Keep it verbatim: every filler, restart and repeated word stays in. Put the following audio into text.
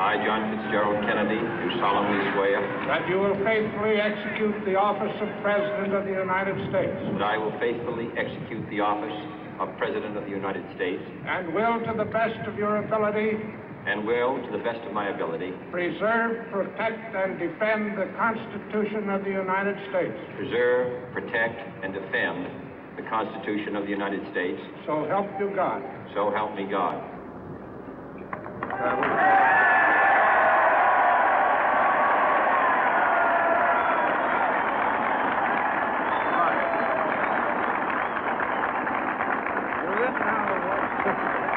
I, John Fitzgerald Kennedy, do solemnly swear that you will faithfully execute the office of President of the United States. that I will faithfully execute the office of President of the United States And will, to the best of your ability, and will, to the best of my ability, preserve, protect, and defend the Constitution of the United States. preserve, protect, and defend the Constitution of the United States. So help you God. So help me God. You're in now.